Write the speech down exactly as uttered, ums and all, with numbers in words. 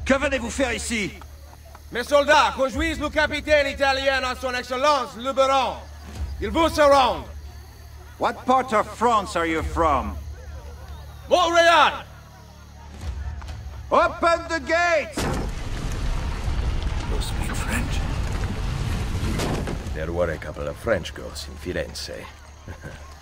Que venez-vous faire ici? Mes soldats rejoignent le capitaine italien à son excellence, le baron. Il vous surround. What part of France are you from? Montreal! Open the gates! You speak French? There were a couple of French girls in Firenze.